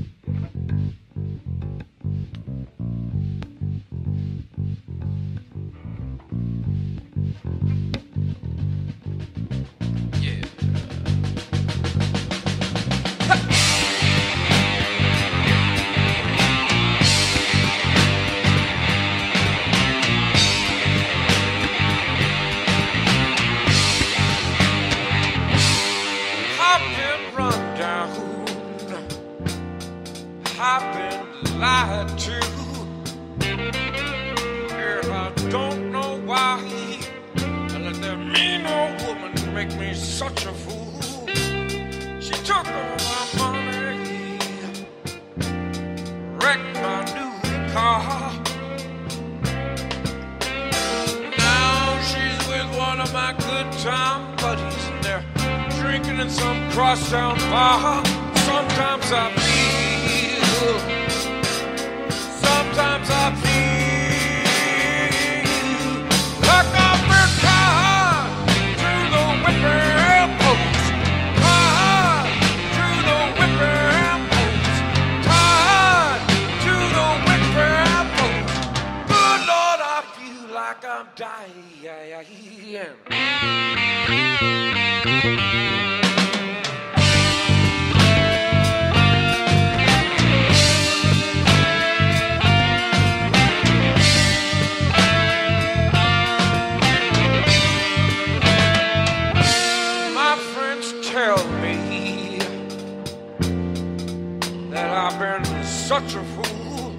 I've been lied to. Girl, I don't know why I let that mean old woman make me such a fool. She took all my money, wrecked my new car. Now she's with one of my good time buddies, and they're drinking in some crosstown bar. Sometimes I feel, sometimes I feel like I've been tied to the whipping post, tied to the whipping post, tied to the whipping post. Good Lord, I feel like I'm dying. Tell me that I've been such a fool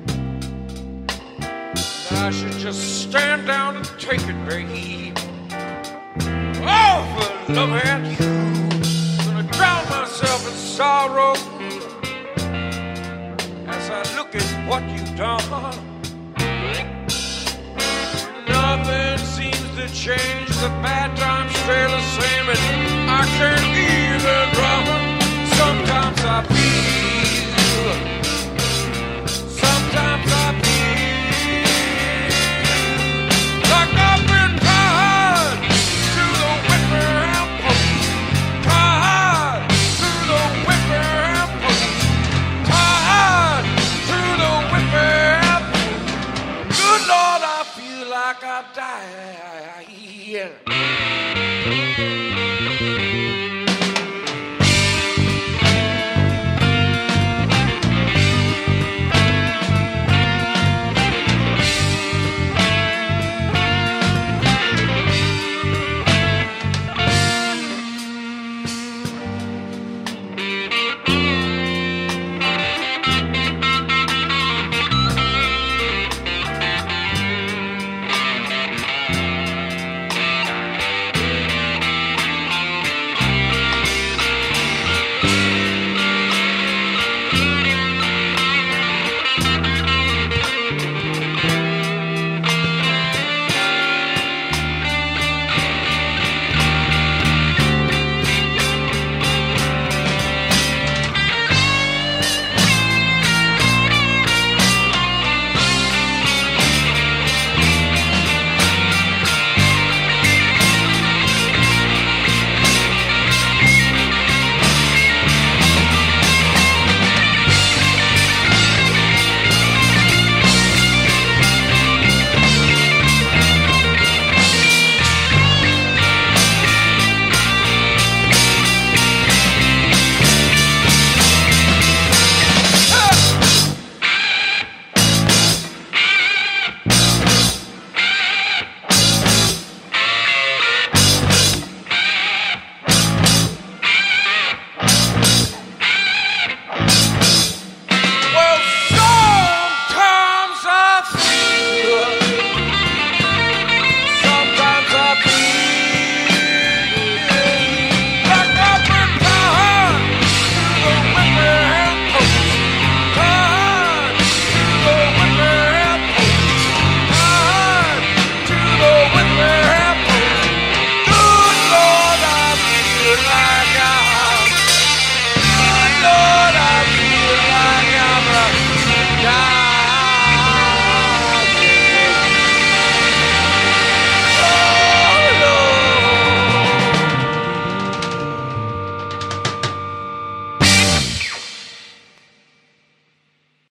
that I should just stand down and take it, babe. Oh, for loving you, gonna drown myself in sorrow as I look at what you've done. Nothing seems to change, the bad times stay the same, and I can't even run.